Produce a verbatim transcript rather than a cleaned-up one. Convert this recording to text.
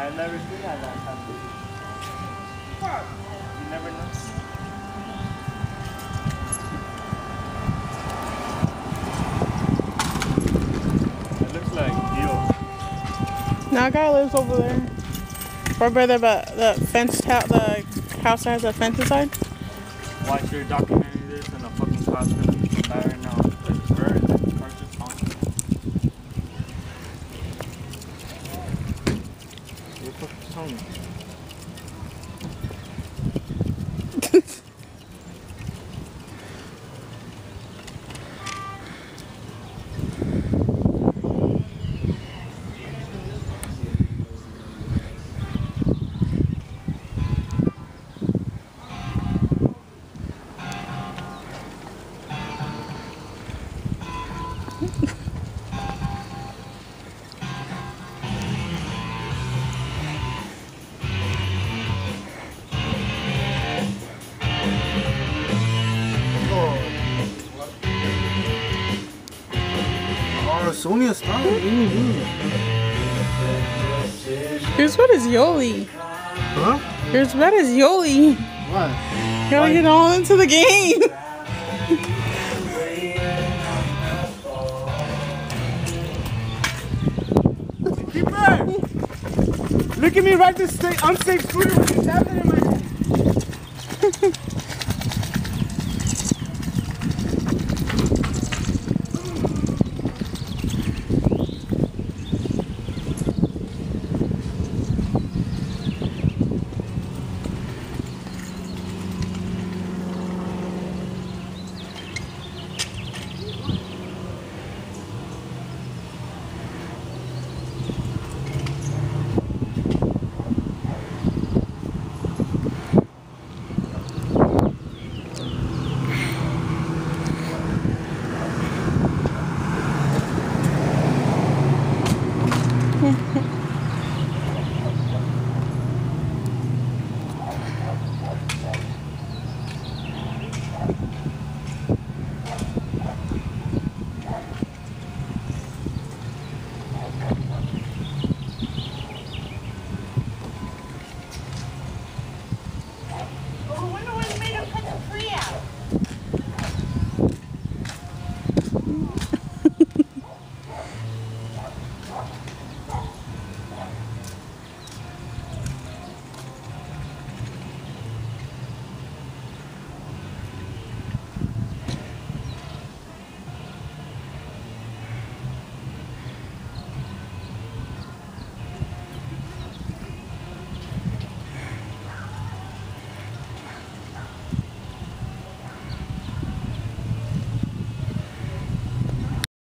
I've never seen that last time. What? You never know. It looks like Dio. That guy lives over there. Right by the, the fenced house, the house that has a fence inside. Watch your documenting this and the fucking cop's gonna die right now. It's bird. The car's just honking. What the fuck is telling me? Sonia, stop. You're as bad as Yoli. Huh? You're as bad as Yoli. What? You gotta get all into the game. Keep it! Look at me ride this unsafe scooter with your tablet in my hand.